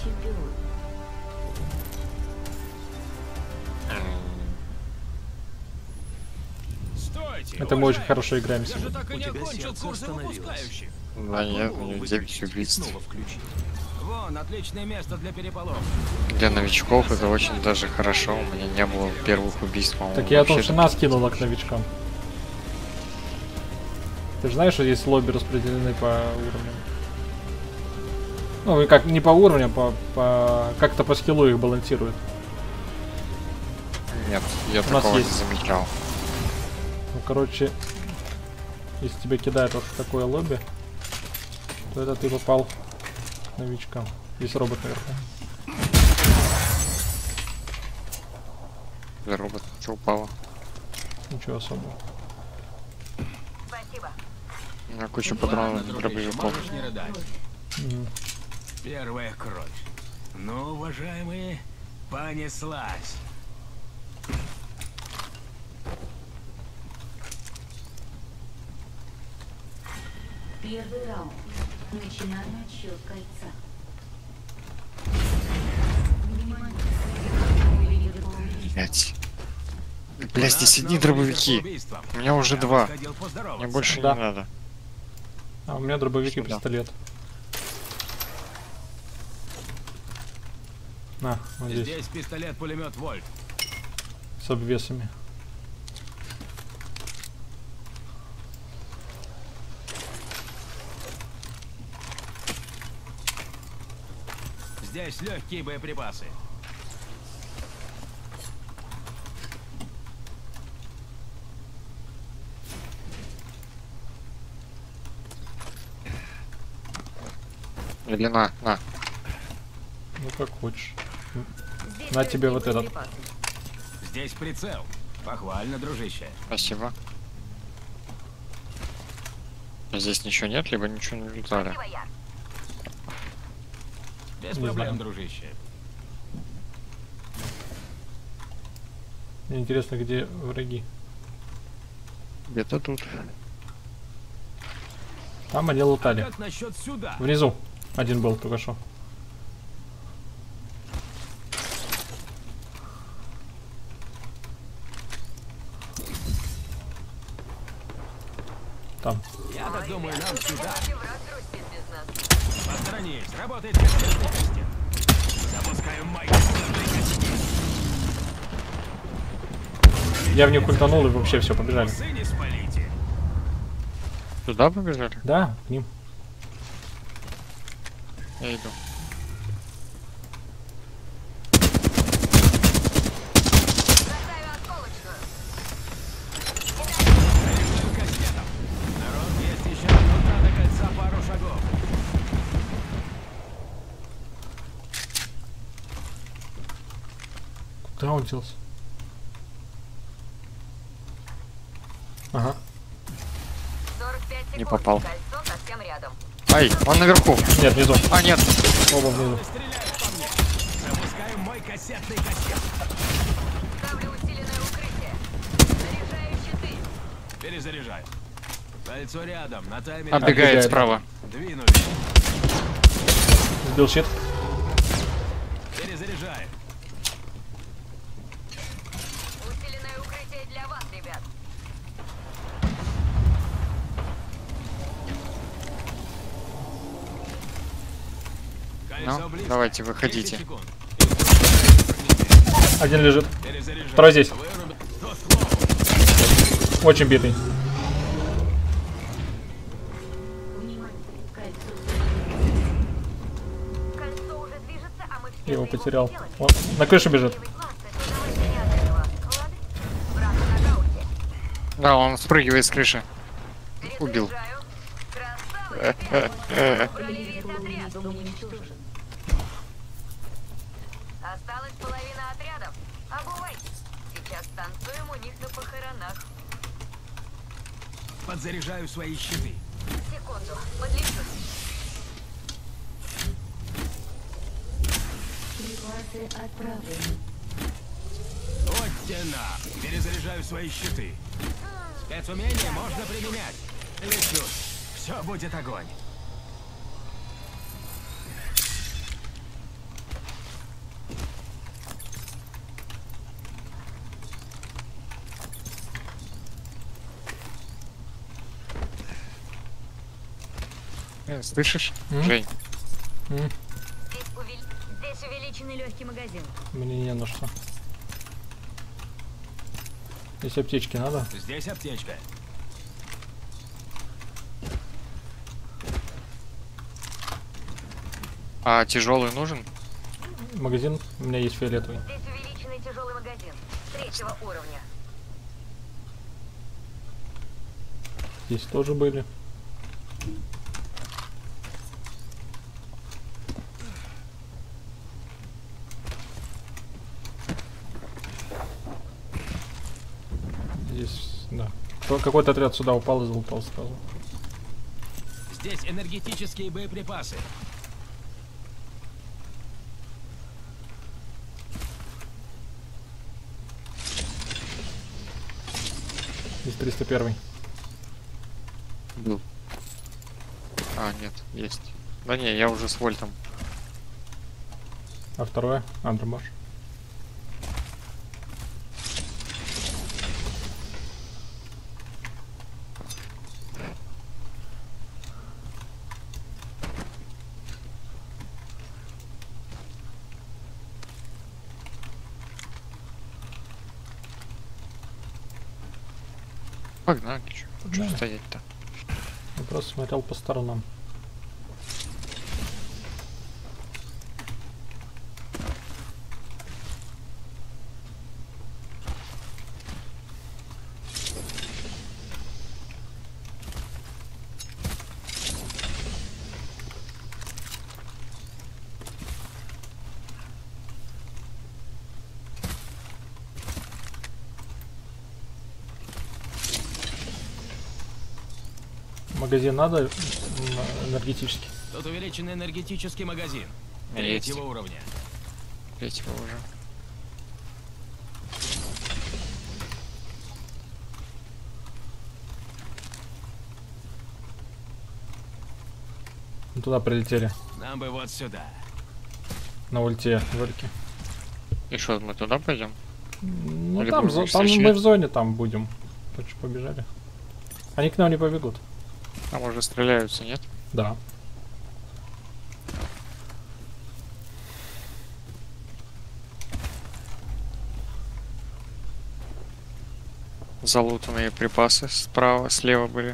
Стойте, Это мы очень хорошо играем я же сегодня. так и не окончил курсы выпускающих. Да нет, у него 9 убийств. Вон, отличное место для переполоха. Для новичков это очень даже хорошо. У меня не было первых убийств, по-моему. Так я вообще. тоже нас кинула к новичкам. Ты же знаешь, что здесь лобби распределены по уровням? Ну, и как не по уровням, как-то по скиллу их балансируют. Нет, я У нас такого не есть. замечал. Ну, короче, если тебя кидает вот в такое лобби, то это ты попал к новичкам. Здесь робот наверху. Робот, что упало? Ничего особого. Спасибо. У меня куча патронов для Ладно, дробовиков. можешь не рыдать. Мгм. Первая кровь. Ну, уважаемые, понеслась. Первый раунд. Начинаем отсчет кольца. Блять. Бля, здесь одни дробовики. У меня уже 2. Мне больше Да. не надо. А у меня дробовик и Сюда. пистолет. На, вот здесь, Здесь пистолет-пулемет Вольт. с обвесами. Здесь легкие боеприпасы. Или на. Ну как хочешь. На тебе вот этот. Здесь прицел. Похвально, дружище. Спасибо. Здесь ничего нет, либо ничего не летали. Спасибо, Яр. Без Не проблем, знаю. дружище. Мне интересно, где враги. Где-то тут. Там они лутали. Как насчет сюда? Внизу. Один был только что. Там. Я так думаю, нам сюда. Враг трусит без нас. Посторонись. Работает кассетный кастет. Запускаем майк. Я в них ультанул и вообще все, побежали. Усы не спалите. Туда побежали? Да, к ним. Я иду. Бросаю осколочную. Кассетом. Народ, есть еще до кольца пару шагов. Куда он делся? Ага. 45 секунд. Не попал. Кольцо совсем рядом. Ай, он наверху. Нет, внизу. А, нет. Оба внизу. Стреляют по мне. Запускаем мой кассетный кассет. Ставлю усиленное укрытие. Заряжаю щиты. Перезаряжаю. Кольцо рядом. На таймере. Отбегает Отбегает. справа. Двинулись. Сбил щит. Перезаряжаю. Усиленное укрытие для вас, ребят. Кольцо Ну, близко. давайте, 10 выходите. секунд. Один лежит. Перезаряжаю. Второй здесь. Вырубил. До ствола. Очень битый. Кольцо уже движется, а мы все Я его за потерял. сделали. Он на крыше бежит. Первый класс, это удовольствие от этого. Ладно? Враг на нокауте. Да, он спрыгивает с крыши. Убил. Перезаряжаю. Красавцы. Убрали весь отряд. Осталась половина отрядов. Обувайтесь. Сейчас танцуем у них на похоронах. Подзаряжаю свои щиты. Секунду. Подлечусь. Вот стена. Перезаряжаю свои щиты. Спецумение можно применять. Лечу. Все будет огонь. Слышишь, М? Жень? М, Здесь увеличенный легкий магазин. Мне не на что. Здесь аптечки надо? Здесь аптечка. А тяжелый нужен? Магазин у меня есть фиолетовый. Здесь увеличенный тяжелый магазин. 3-го уровня. Здесь тоже были. Здесь, да. Какой-то отряд сюда упал и залутал сразу. Здесь энергетические боеприпасы. Здесь 301. Был. А, нет, есть. Да не, я уже с вольтом. А второе? Андромаш. Погнали, чё Да. стоять-то? Я просто смотрел по сторонам. Магазин надо энергетический. Тут увеличенный энергетический магазин. Есть. 3-го уровня. Третьего уже. Мы туда прилетели. Нам бы вот сюда. На ульте вельки. И что, мы туда пойдем? Ну Или там, будем их там мы встречать? в зоне там будем. Так что побежали. Они к нам не побегут. Там уже стреляются, нет? Да. Залутанные припасы справа, слева были.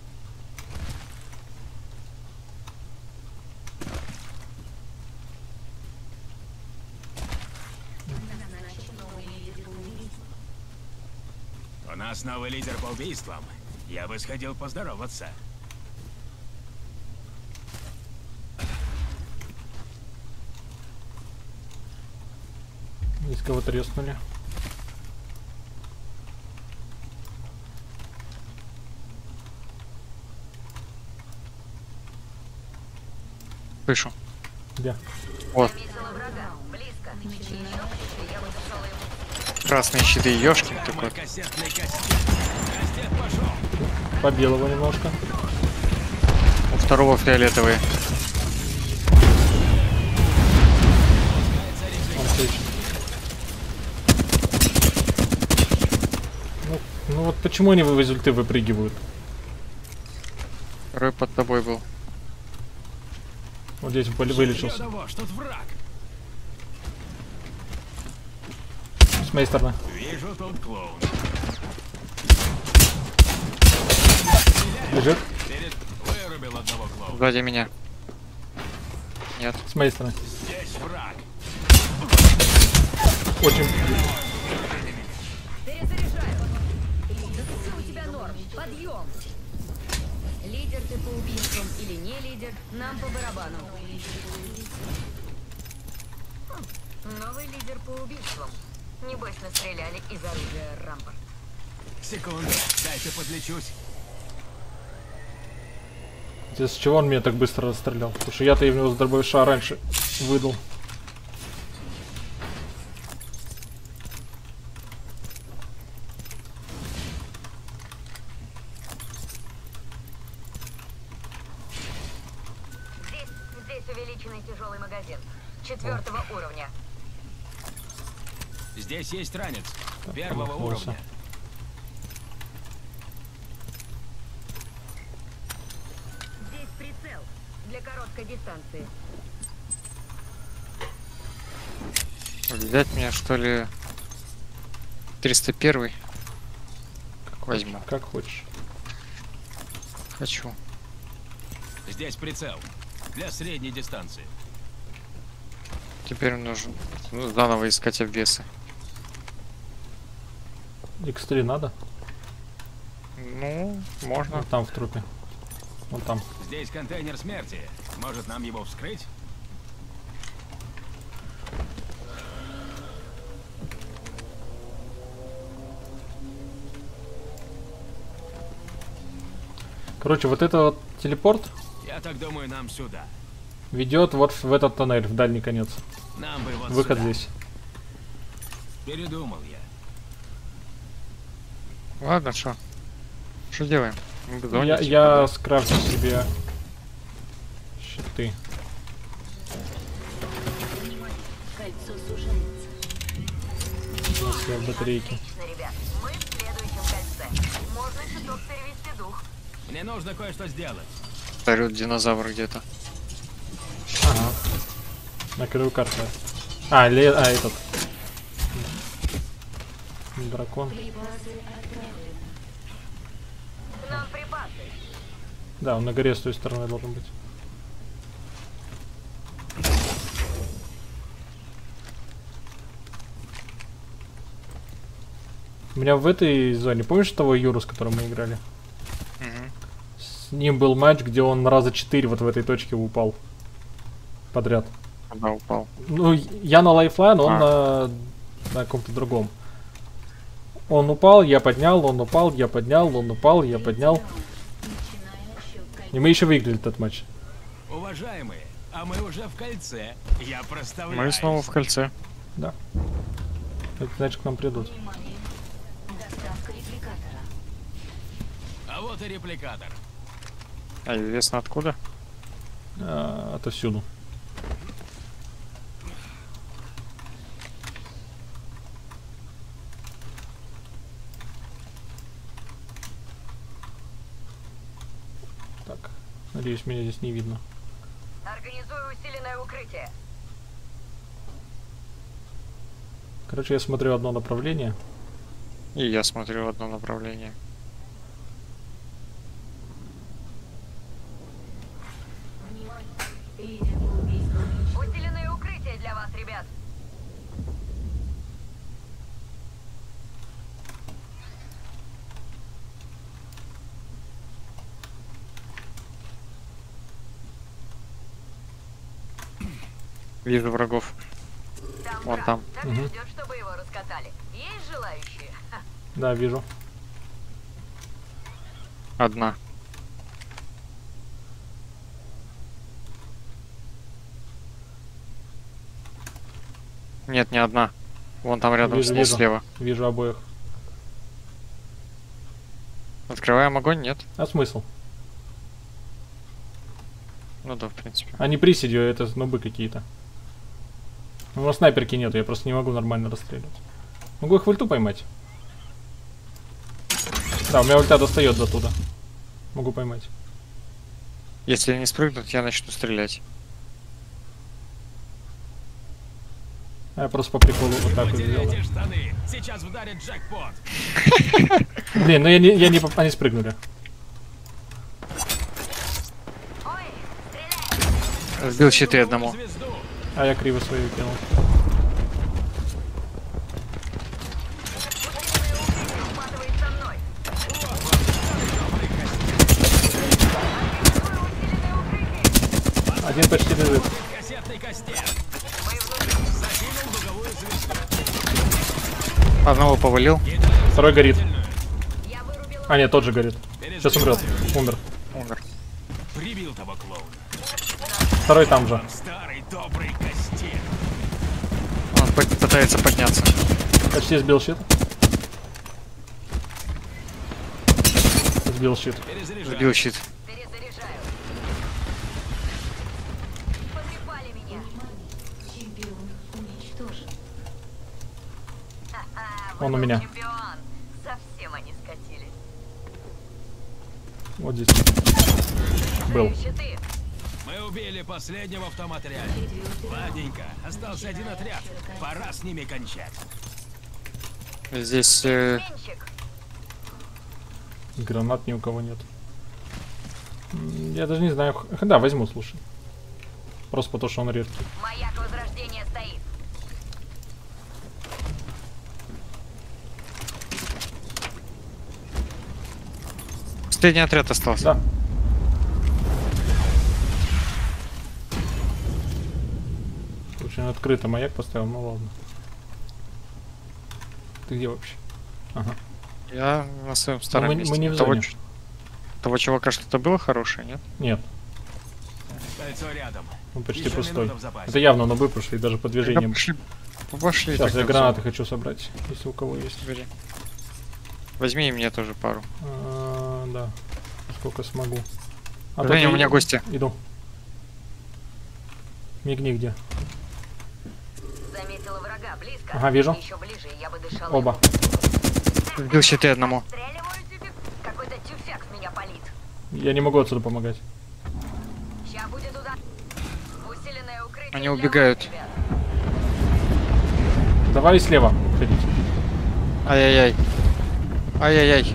У нас новый лидер по убийствам. Я бы сходил поздороваться. Здесь кого-то резнули. Слышу. Где? Вот, Заметила врага. Близко. Еще я подошел ему. красные щиты, ёшкин такой. Мой кассетный кастет. Кастет пошел. Побил его немножко. У второго фиолетовые. Он отлично. Ну вот почему они из ульты выпрыгивают? Второй под тобой был. Вот здесь вылечился. Рядово, что тут враг. С моей стороны. Вижу тут клоун. Лежит. Вырубил одного клоуна. Сзади меня. Нет. С моей стороны. Здесь враг. Очень. Перезаряжаю. Да у тебя норм. Подъем. Лидер ты по убийствам или не лидер, нам по барабану. Новый лидер по убийствам. Небось настреляли из оружия Рампорт. Секунду, дайте подлечусь. С чего он меня так быстро расстрелял? Потому что я-то в него с дробовика раньше выдал. Здесь увеличенный тяжелый магазин. 4-го уровня. Здесь есть ранец. Так, 1-го промахнулся. уровня. Здесь прицел. короткой дистанции. Взять мне, что ли, 301 возьму. Как хочешь. Хочу. Здесь прицел. Для средней дистанции. Теперь нужно заново искать обвесы. X3 надо? Ну, можно. Вот там в трупе. Вон там. Здесь контейнер смерти. Может, нам его вскрыть? Короче, вот это вот телепорт Я так думаю, нам сюда. ведет вот в этот тоннель, в дальний конец. Нам бы вот Выход сюда. здесь. Передумал я. Ладно, что? Что делаем? Я скрафчу себе щиты. Кольцо сужается. У нас есть батарейки. Отлично, ребят. Мы в следующем кольце. Можно чуток перевести дух. Мне нужно кое-что сделать. Орёт динозавр где-то. Ага. На краю карты. Этот. Дракон. К нам припасы. Да, он на горе с той стороны должен быть. У меня в этой зоне, помнишь того Юру, с которым мы играли? Угу. С ним был матч, где он раза 4 вот в этой точке упал. Подряд. Куда упал? Ну, я на лайфлайн, он на каком-то другом. Он упал, я поднял, он упал, я поднял, он упал, я поднял. И мы еще выиграли этот матч. Уважаемые, а мы уже в кольце. Я проставляюсь. Мы снова в кольце. Да. Это значит, к нам придут. Доставка репликатора. А вот и репликатор. А известно откуда? Отовсюду. Так, надеюсь, меня здесь не видно. Организую усиленное укрытие. Короче, я смотрю одно направление. И я смотрю в одно направление. Усиленное укрытие для вас, ребят. Вижу врагов. Там Вон враг. там. Так Мгм. ждет, чтобы его раскатали. Есть желающие? Ха. Да, вижу. Одна. Нет, не одна. Вон там рядом Вижу, с ней вижу. слева. Вижу обоих. Открываем огонь, нет? А смысл? Ну да, в принципе. Они приседью, это нубы какие-то. У нас снайперки нету, я просто не могу нормально расстреливать. Могу их в ульту поймать. Да, у меня ульта достает до туда. Могу поймать. Если они спрыгнут, я начну стрелять. А я просто по приколу вот так вот сделал. Потеряйте штаны. Сейчас вдарит джекпот. Блин, ну они спрыгнули. Ой, стреляй! Сбил щиты одному. Звезду. А я криво свою кинул. Ухватывает со мной. Один почти лежит. Кассетный кастет. Мы внутри. Закинул дуговую звезду. Одного повалил. Второй горит. Я вырубила. А, нет, тот же горит. Сейчас умрет. Умер. Умер. Прибил того клоуна. Второй там же. Старый добрый кастет. Он пытается подняться. Почти сбил щит. Сбил щит. Перезаряжаю. Сбил щит. Перезаряжаю. Потрепали меня. Чемпион уничтожен. Ха-ха, Он у выпал меня. чемпион. Совсем они скатились. Вот здесь. Был. Щиты. Мы Убили последнего в том отряде. Ладненько, остался один отряд. Пора с ними кончать. Здесь Гранат ни у кого нет. Я даже не знаю. Да, возьму, слушай. Просто потому, что он редкий. Маяк возрождения стоит. последний отряд остался. Да. Очень открыто маяк поставил, ну ладно. Ты где вообще? Ага. Я на своем старом мы месте. не в того, зоне. того чувака что-то было хорошее, нет? Нет, Кольцо рядом. он почти Еще пустой. минута в запасе. Это явно нубы прошли, даже по движениям. Пошли. Сейчас тогда я в гранаты хочу собрать, если у кого есть. зону. Бери. Возьми и мне тоже пару. Да. Сколько смогу. Женя, тут у меня и- гости. Иду. Мигни где. Заметила врага близко. Ага, вижу. Еще ближе, я бы дышала. Оба. Вбил щиты одному. Стреливаю тебе. Какой-то тюфяк с меня палит. Я не могу отсюда помогать. Сейчас будет удар. Усиленное укрытие. Они для убегают. вас, ребят. Давай слева ходить. Ай-яй-яй. Ай-яй-яй.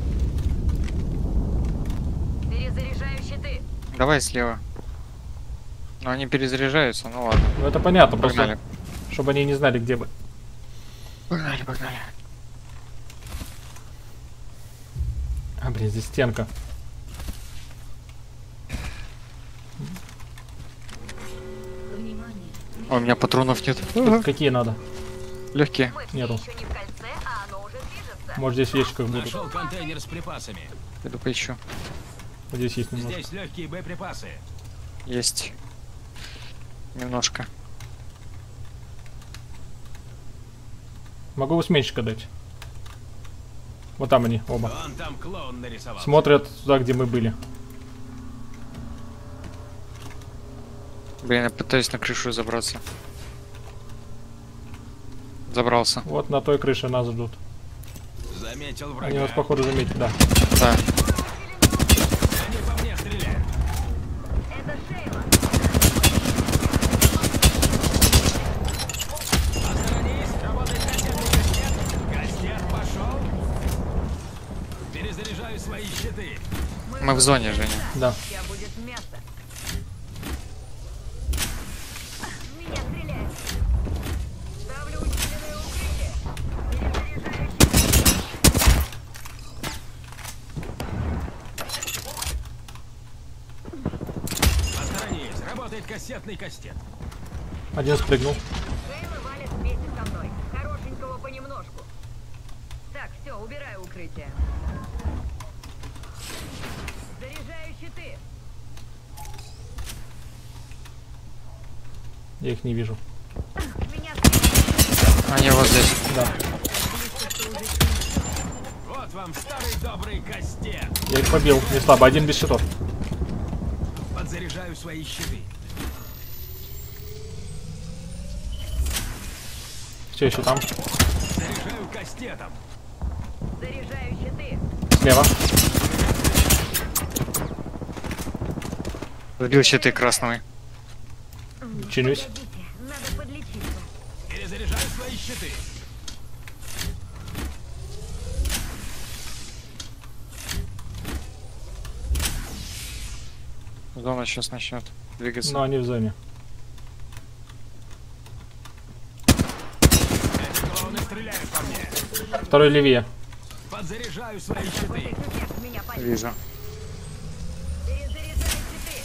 Перезаряжаю щиты. Давай слева. Но они перезаряжаются, ну ладно. Ну это понятно, Погнали. просто чтобы они не знали, где бы. Погнали, погнали. А, блин, здесь стенка. Внимание. А у меня патронов нет. Тут какие надо? Легкие. Мы все Нету. еще не в кольце, а оно уже движется. Может здесь есть как будут. Нашел контейнер с припасами. Иду поищу. Вот здесь есть немножко. Здесь легкие боеприпасы. Есть. Немножко. Могу сменщика дать. Вот там они, оба. Вон там клоун нарисовал. Смотрят туда, где мы были. Блин, я пытаюсь на крышу забраться. Забрался. Вот на той крыше нас ждут. Заметил врага. Они нас, походу, заметили, да. Да. Они по мне стреляют. Это Шейла. Остановись, работает кассетный кастет. Кастет пошел. Перезаряжаю свои щиты. Мы в зоне, Женя. Да. Сейчас будет место. Меня стреляют. Ставлю усиленное укрытие. Перезаряжаю Посторонись, работает кассетный кастет. Один спрыгнул. Шейла валит вместе со мной. Хорошенького понемножку. Так, все, убираю укрытие. Заряжаю щиты. Я их не вижу. Меня стреляют. Они вот здесь. Да. Вот вам старый добрый кастет. Я их побил. Не слабо. Один без щитов. Подзаряжаю свои щиты. Все еще там. Заряжаю кастетом. Заряжаю щиты. Слева. Сбил щиты красного. Чинюсь. Погодите, надо подлечиться. Перезаряжаю свои щиты. Зона сейчас начнет двигаться. Но они в зоне. Эти клоуны стреляют по мне. Второй левее. Подзаряжаю свои щиты. Тюфяк с меня палит. Вижу. Перезаряжаю щиты.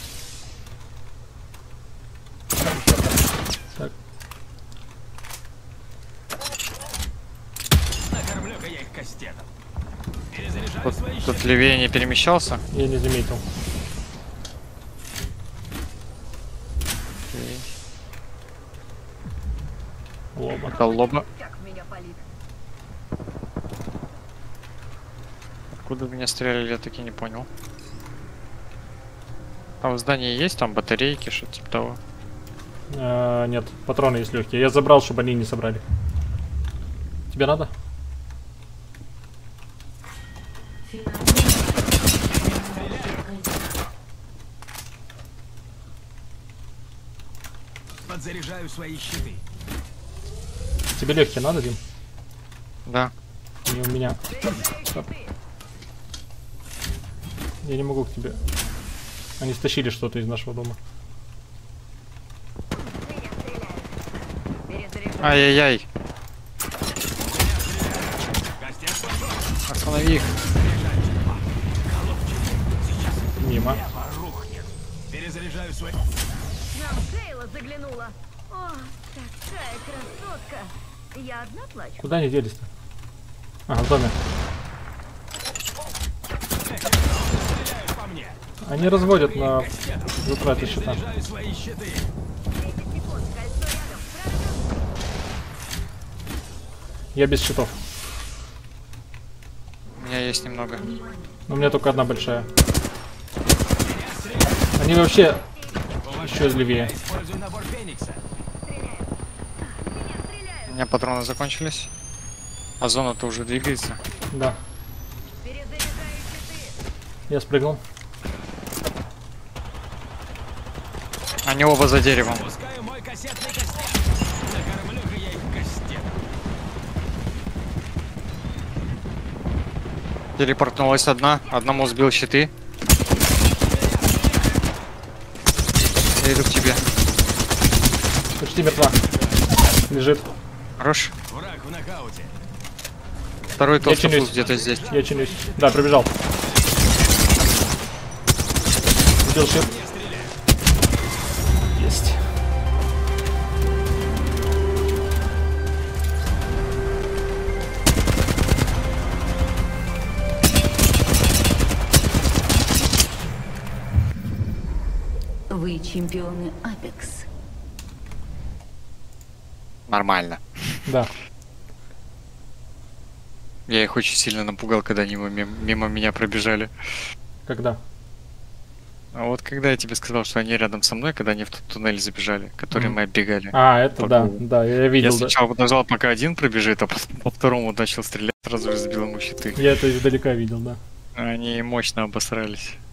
Так. Накормлю-ка я их кастетом. Перезаряжаю Вот свои тут щиты. левее не перемещался. Я не заметил. Лоба. Это лоба. Тюфяк с меня палит. Откуда в меня стреляли, я таки не понял. Там в здании есть там батарейки, что-то типа того. Нет, патроны есть легкие. Я забрал, чтобы они не собрали. Тебе надо? Подзаряжаю свои щиты. Тебе легкие надо, Дим? Да. Не у меня. Стоп. Я не могу к тебе. Они стащили что-то из нашего дома. Ай-яй-яй. Костяк пошел. Останови их. Мимо. Рухнет. Перезаряжаю свои... Нам Кейла заглянула. О, такая красотка. Я одна плачу. Куда они делись-то? Ага, в доме. Стреляют по мне. Они разводят на затраты счета. Перезаряжаю свои щиты. 10 секунд. Кольцо рядом. Правильно? Я без счетов. У меня есть немного. Но у меня только одна большая. Они вообще еще левее. Использую набор Феникса. У меня патроны закончились. А зона-то уже двигается. Да. Перезаряжаю щиты. Я спрыгнул. Они оба за деревом. Пускаю мой кассетный костяк. Накормлю-ка я их кастет. Телепортнулась одна. Одному сбил щиты. Я иду к тебе. Почти мертва. Лежит. Хорош. Враг в нокауте. Второй толстый чинюсь. где-то здесь. Я чинюсь. Да, пробежал. Сбил щит. Есть. Вы чемпионы Апекс. Нормально. Да. Я их очень сильно напугал, когда они мимо меня пробежали. Когда? А вот когда я тебе сказал, что они рядом со мной, когда они в тот туннель забежали, который мы оббегали. А, это да. По-моему. Да, я Я видел. Да. сначала подождал, пока один пробежит, а потом по второму начал стрелять, сразу же сбил ему щиты. Я это издалека видел, да. Они мощно обосрались.